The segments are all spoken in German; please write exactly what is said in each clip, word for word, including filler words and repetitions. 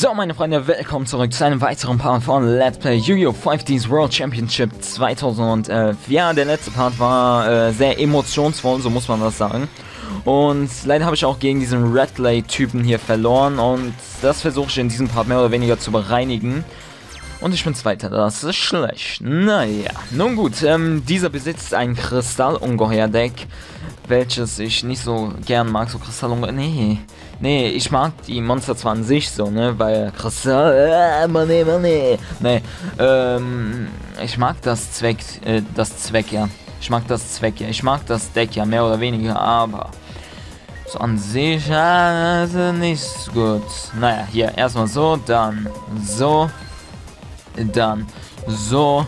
So, meine Freunde, willkommen zurück zu einem weiteren Part von Let's Play Yu-Gi-Oh! five Ds World Championship zweitausendelf. Ja, der letzte Part war äh, sehr emotionsvoll, so muss man das sagen. Und leider habe ich auch gegen diesen Redley-Typen hier verloren und das versuche ich in diesem Part mehr oder weniger zu bereinigen. Und ich bin Zweiter, das ist schlecht. Naja, nun gut, ähm, dieser besitzt ein Kristallungeheuer-Deck, welches ich nicht so gern mag, so Kristallungeheuer, nee. Nee, ich mag die Monster zwar an sich so, ne, weil Kristall, äh, Money, Money. Nee, ähm, ich mag das Zweck, äh, das Zweck, ja. Ich mag das Zweck, ja. Ich mag das Deck, ja, mehr oder weniger, aber so an sich, ja, äh, nicht so gut. Naja, hier, erstmal so, dann so, dann so.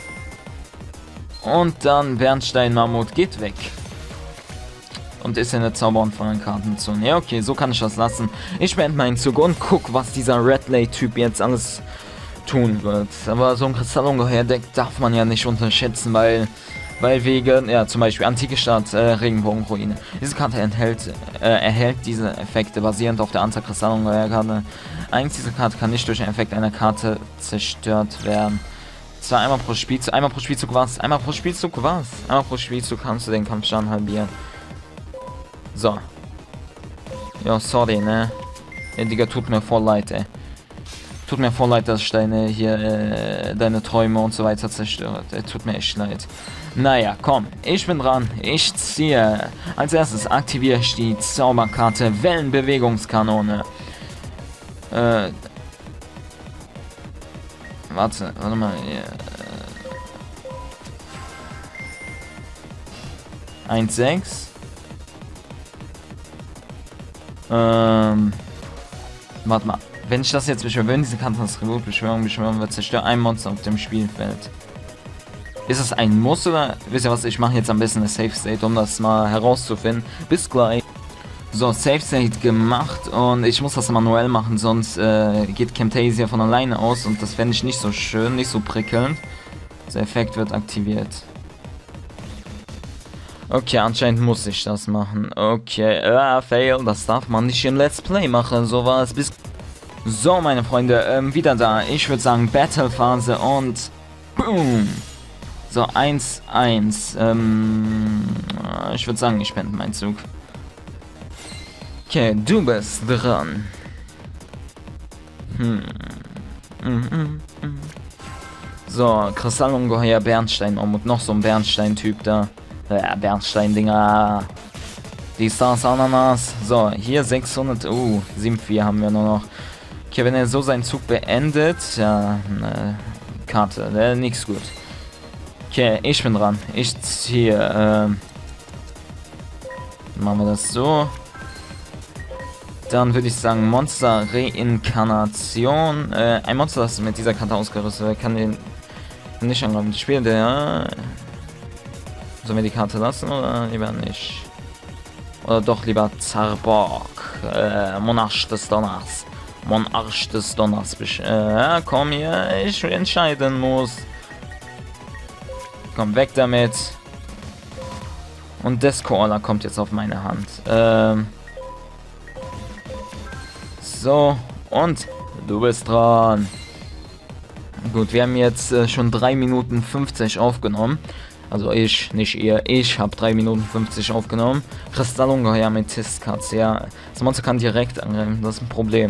Und dann Bernstein-Mammut geht weg. Und ist in der Zauber- von den Kartenzone. Ja, okay, so kann ich das lassen. Ich beende meinen Zug und guck, was dieser Redley-Typ jetzt alles tun wird. Aber so ein Kristallungeheuer-Deck darf man ja nicht unterschätzen, weil, weil wegen, ja, zum Beispiel Antike Stadt, äh, Regenbogenruine. Diese Karte enthält, äh, erhält diese Effekte basierend auf der Anzahl Kristallungeheuer-Karte. Eins dieser Karte kann nicht durch den Effekt einer Karte zerstört werden. Zwar einmal pro Spielzug, einmal pro Spielzug was? Einmal pro Spielzug was? Einmal pro Spielzug kannst du den Kampfschaden halbieren. So. Ja, sorry, ne? Ja, Digga, tut mir voll leid, ey. Tut mir voll leid, dass ich deine, hier, äh, deine Träume und so weiter zerstört. Äh, tut mir echt leid. Naja, komm, ich bin dran. Ich ziehe. Als erstes aktiviere ich die Zauberkarte Wellenbewegungskanone. Äh. Warte, warte mal. Äh, eins sechs. Ähm, warte mal. Wenn ich das jetzt beschwöre, wenn diese Karte das Tribut beschwören, beschwören wird, zerstört ein Monster auf dem Spielfeld. Ist das ein Muss oder? Wisst ihr was? Ich mache jetzt am besten eine Safe State, um das mal herauszufinden. Bis gleich. So, Safe State gemacht und ich muss das manuell machen, sonst äh, geht Camtasia von alleine aus und das fände ich nicht so schön, nicht so prickelnd. Der Effekt wird aktiviert. Okay, anscheinend muss ich das machen. Okay, ah, fail, das darf man nicht im Let's Play machen, so war es bis... So, meine Freunde, ähm, wieder da. Ich würde sagen, Battle-Phase und... Boom! So, eins eins. Ähm, ich würde sagen, ich spende meinen Zug. Okay, du bist dran. Hm. Mhm, mhm. So, Kristallungeheuer Bernstein-Mammut. Noch so ein Bernstein-Typ da. Ja, Bernstein-Dinger. Die Stars Ananas. So, hier sechshundert. Uh, sieben vier haben wir nur noch. Okay, wenn er so seinen Zug beendet. Ja, eine Karte. Äh, nix gut. Okay, ich bin dran. Ich ziehe. Ähm, machen wir das so. Dann würde ich sagen, Monster Reinkarnation. Äh, ein Monster, das mit dieser Karte ausgerüstet wird, kann den nicht angreifen. Ich spiele der. Sollen wir die Karte lassen oder lieber nicht? Oder doch lieber Zarborg. Äh, Monarch des Donners. Monarch des Donners. Äh, komm hier, ich entscheiden muss. Komm, weg damit. Und Deathcaller kommt jetzt auf meine Hand. Ähm. So, und du bist dran. Gut, wir haben jetzt äh, schon drei Minuten fünfzig aufgenommen. Also ich, nicht ihr. Ich habe drei Minuten fünfzig aufgenommen. Kristallungeheuer mit Tistkatz, ja. Das Monster kann direkt angreifen, das ist ein Problem.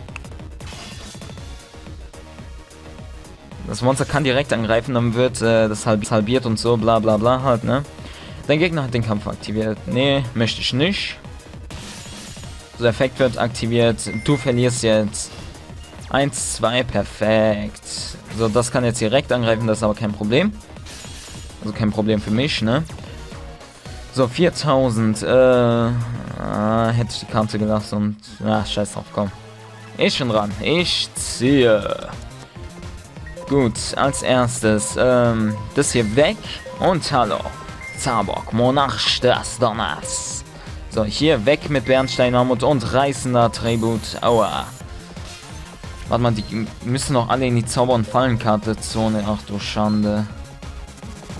Das Monster kann direkt angreifen, dann wird äh, das halb halbiert und so, bla bla bla halt, ne? Dein Gegner hat den Kampf aktiviert. Nee, möchte ich nicht. Der Effekt wird aktiviert. Du verlierst jetzt. eins, zwei, perfekt. So, das kann jetzt direkt angreifen, das ist aber kein Problem. Also kein Problem für mich, ne? So, viertausend. Äh, äh, hätte ich die Karte gelassen und... Ja, scheiß drauf, komm. Ich bin dran. Ich ziehe. Gut, als erstes, ähm, das hier weg. Und hallo. Zarborg, Monarch des Donners. So, hier weg mit Bernstein-Mammut und reißender Tribut. Aua. Warte mal, die müssen noch alle in die Zauber- und Fallenkarte-Zone. Ach du Schande.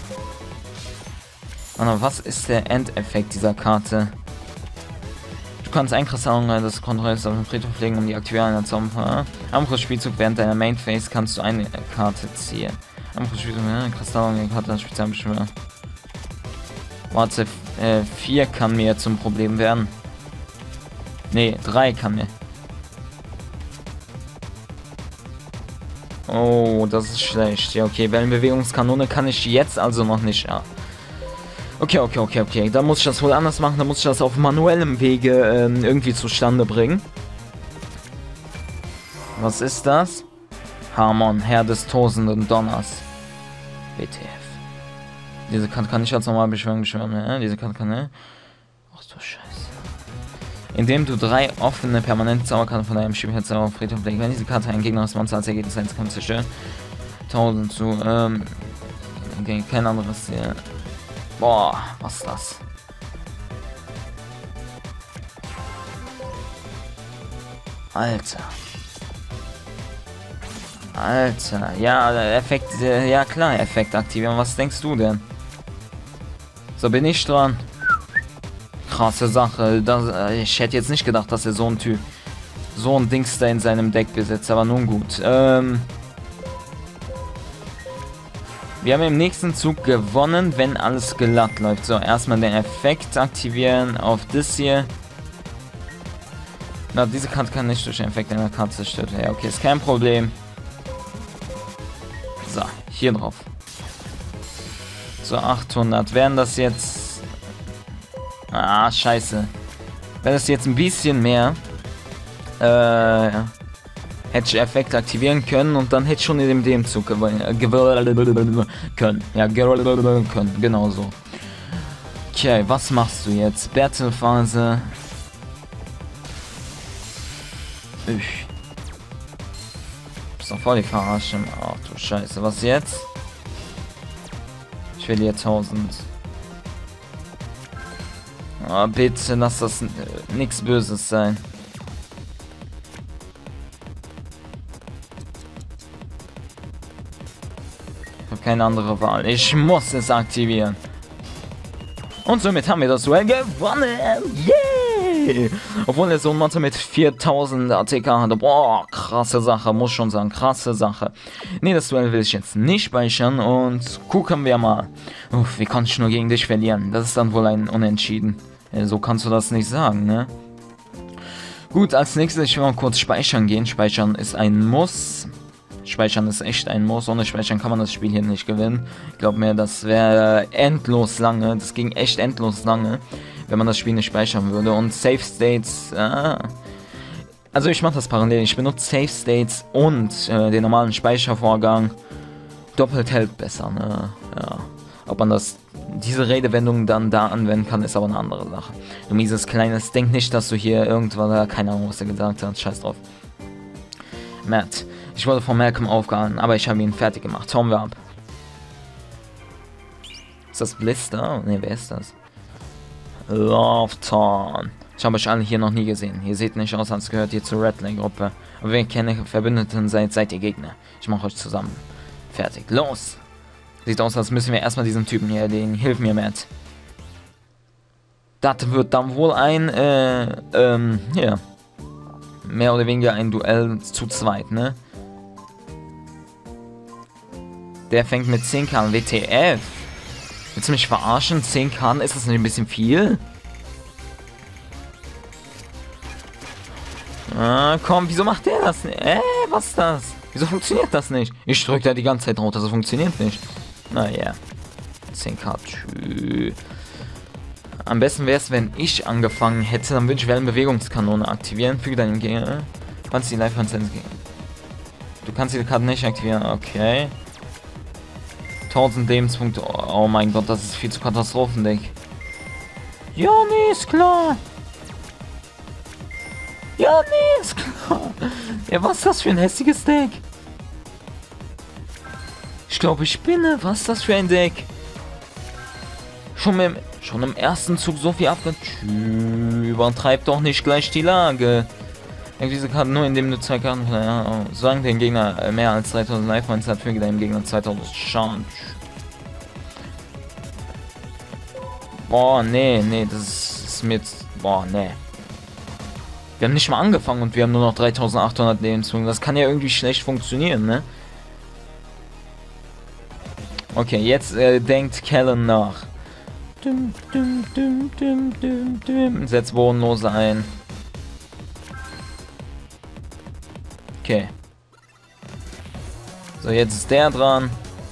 Warte mal, was ist der Endeffekt dieser Karte? Du kannst ein Kristall das kontrollierst auf den Friedhof legen, um die aktivieren der Zauber. Am Spielzug während deiner Main Phase kannst du eine Karte ziehen. Am Spielzug ja, Kristall Karte Spezialbeschwörer. Warte, äh, vier kann mir zum Problem werden. Nee, drei kann mir. Oh, das ist schlecht. Ja, okay, Wellenbewegungskanone kann ich jetzt also noch nicht. Ja. Okay, okay, okay, okay. Da muss ich das wohl anders machen. Da muss ich das auf manuellem Wege ähm, irgendwie zustande bringen. Was ist das? Harmon, Herr des tosenden Donners. W T F. Diese Karte kann ich als normal beschwören, beschwören. Ja? Diese Karte kann, ne? Ach du Scheiße. Indem du drei offene permanente Zauberkarten von deinem Spielplatz auf Friedhof legst. Wenn diese Karte ein gegnerisches Monster als Ergebnis eins kann zerstören. tausend zu, ähm. Okay, kein anderes hier. Boah, was ist das? Alter. Alter. Ja, Effekt, ja klar, Effekt aktivieren. Was denkst du denn? So, bin ich dran. Krasse Sache. Das, ich hätte jetzt nicht gedacht, dass er so ein Typ, so ein Dings da in seinem Deck besitzt, aber nun gut. Ähm... Wir haben im nächsten Zug gewonnen, wenn alles glatt läuft. So, erstmal den Effekt aktivieren auf das hier. Na, diese Karte kann nicht durch den Effekt einer Karte zerstört werden. Ja, okay, ist kein Problem. So, hier drauf. So, achthundert. Wären das jetzt... Ah, scheiße. Wäre das jetzt ein bisschen mehr... Äh... Hätte ich Effekt aktivieren können und dann hätte ich schon in dem, dem Zug gewonnen können. Ja, können. Genau so. Okay, was machst du jetzt? Battle-Phase. Ich. Bist doch voll die Verarsche. Ach du Scheiße. Was jetzt? Ich will hier tausend. Oh, bitte lass das äh, nichts Böses sein. Keine andere Wahl. Ich muss es aktivieren. Und somit haben wir das Duell gewonnen. Yeah! Obwohl er so ein Monster mit viertausend A T K hatte. Boah, krasse Sache. Muss schon sagen, krasse Sache. Ne, das Duell will ich jetzt nicht speichern. Und gucken wir mal. Uff, wie konnte ich nur gegen dich verlieren? Das ist dann wohl ein Unentschieden. Ja, so kannst du das nicht sagen, ne? Gut, als nächstes, ich will mal kurz speichern gehen. Speichern ist ein Muss. Speichern ist echt ein Muss. Ohne Speichern kann man das Spiel hier nicht gewinnen. Ich glaube mir, das wäre endlos lange. Das ging echt endlos lange, wenn man das Spiel nicht speichern würde. Und Save States... Ah. Also ich mache das parallel. Ich benutze Save States und äh, den normalen Speichervorgang. Doppelt hält besser, ne? Ja. Ob man das, diese Redewendung dann da anwenden kann, ist aber eine andere Sache. Du mieses Kleines, denk nicht, dass du hier irgendwann... Keine Ahnung, was er gesagt hat. Scheiß drauf. Matt. Ich wurde von Malcolm aufgehalten, aber ich habe ihn fertig gemacht. Hauen wir ab. Ist das Blister? Ne, wer ist das? Lofton. Ich habe euch alle hier noch nie gesehen. Ihr seht nicht aus, als gehört ihr zur Redley-Gruppe. Aber wenn ihr keine Verbündeten seid, seid ihr Gegner. Ich mache euch zusammen. Fertig. Los! Sieht aus, als müssen wir erstmal diesen Typen hier erledigen. Hilf mir, Matt. Das wird dann wohl ein, äh, ähm, hier. Mehr oder weniger ein Duell zu zweit, ne? Der fängt mit zehn K an. W T F. Willst du mich verarschen? zehn K? Ist das nicht ein bisschen viel? Ah, komm, wieso macht der das nicht? Äh, was ist das? Wieso funktioniert das nicht? Ich drücke da die ganze Zeit drauf, das funktioniert nicht. Naja. zehn K. Tschüss. Am besten wäre es, wenn ich angefangen hätte, dann würde ich Wellenbewegungskanone aktivieren. Füge deinen Gegner. Du kannst die live Du kannst die Karte nicht aktivieren. Okay. tausend Lebenspunkte. Oh mein Gott, das ist viel zu Katastrophendeck. Ja, nee, ist klar. Ja, nee, ist klar. Ja, was ist das für ein hässliches Deck? Ich glaube, ich spinne. Was ist das für ein Deck? Schon im, schon im ersten Zug so viel abge... Übertreibt doch nicht gleich die Lage. Diese Karte nur, indem du zwei Karten... Ja, solange den Gegner mehr als dreitausend Life-Points hat, füge deinem Gegner zweitausend Schaden. Boah, nee, nee, das ist mit... Boah, nee. Wir haben nicht mal angefangen und wir haben nur noch dreitausendachthundert Lebenspunkte. Das kann ja irgendwie schlecht funktionieren, ne? Okay, jetzt äh, denkt Kellen nach. Dum, dum, dum, dum, dum, dum. Setzt Bodenlose ein. Okay. So, jetzt ist der dran.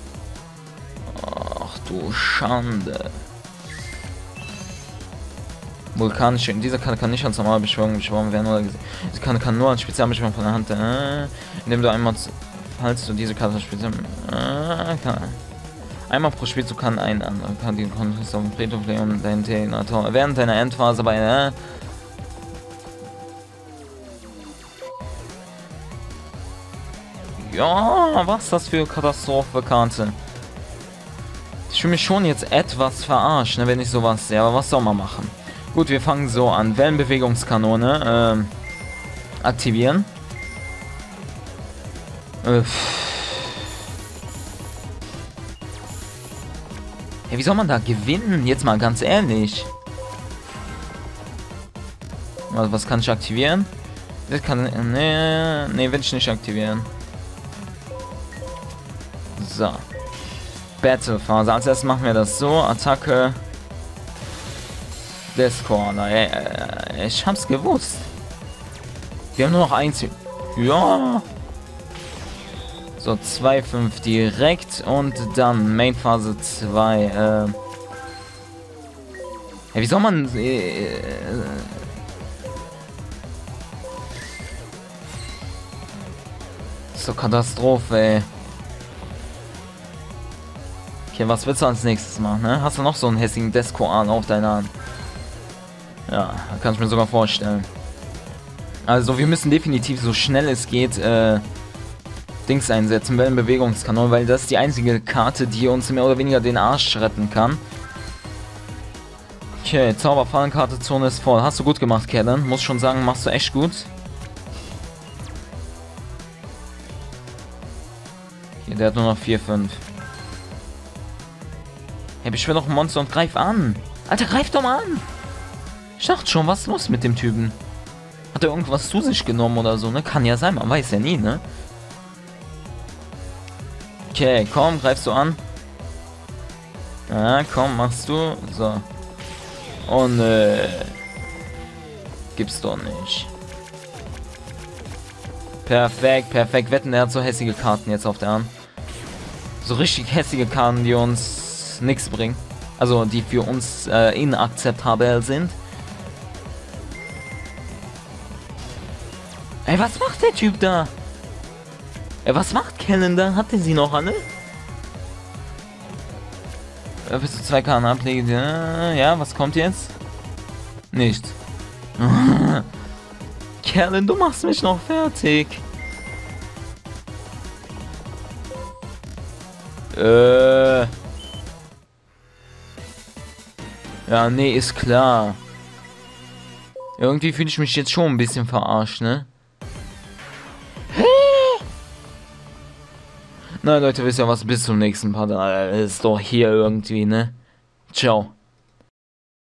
Ach du Schande. Vulkanische. Diese Karte kann nicht als normale Beschwörung beschworen werden oder gesehen. Diese Karte kann nur als Spezialbeschwörung von der Hand. Äh, indem du einmal, falls du diese Karte speziell. Äh, kann. Einmal pro Spielzug kann ein anderer kann die Kontext auf dem Friedhof legen und deinen Terminator während deiner Endphase bei äh, ja, was ist das für Katastrophe-Karte? Ich fühle mich schon jetzt etwas verarscht, ne, wenn ich sowas sehe, aber was soll man machen? Gut, wir fangen so an. Wellenbewegungskanone äh, aktivieren. Äh, hey, wie soll man da gewinnen? Jetzt mal ganz ehrlich. Also, was kann ich aktivieren? Das kann. Nee, nee, will ich nicht aktivieren. So. Battle-Phase. Als erstes machen wir das so. Attacke. Discorder. Ey, äh, ich hab's gewusst. Wir haben nur noch eins. Ja. So, zwei Komma fünf direkt und dann Main Phase zwei. Äh. Ja, wie soll man. Äh, äh, so Katastrophe, ey. Okay, was willst du als nächstes machen, ne? Hast du noch so einen hässigen Desko-Arm auf deiner Hand? Ja, kann ich mir sogar vorstellen. Also wir müssen definitiv so schnell es geht äh, Dings einsetzen, Wellenbewegungskanone, weil das ist die einzige Karte, die uns mehr oder weniger den Arsch retten kann. Okay, Zauberfallenkarte Zone ist voll. Hast du gut gemacht, Kellen. Muss schon sagen, machst du echt gut. Okay, der hat nur noch vier, fünf. Hey, beschwör doch ein Monster und greif an. Alter, greif doch mal an. Ich dachte schon, was ist los mit dem Typen? Hat er irgendwas zu sich genommen oder so, ne? Kann ja sein, man weiß ja nie, ne? Okay, komm, greifst du an. Ja, komm, machst du. So. Oh, ne. Gibt's doch nicht. Perfekt, perfekt. Wetten, der hat so hässliche Karten jetzt auf der Hand. So richtig hässliche Karten, die uns nichts bringen. Also, die für uns äh, inakzeptabel sind. Ey, was macht der Typ da? Ey, was macht Kellen da? Hat der sie noch alle? Ja, bis zu zwei Karten ablegen. Ja, was kommt jetzt? Nichts. Kellen, du machst mich noch fertig. Äh. Ja, nee, ist klar. Irgendwie fühle ich mich jetzt schon ein bisschen verarscht, ne? Na Leute, wisst ihr was? Bis zum nächsten Part. Das ist doch hier irgendwie, ne? Ciao.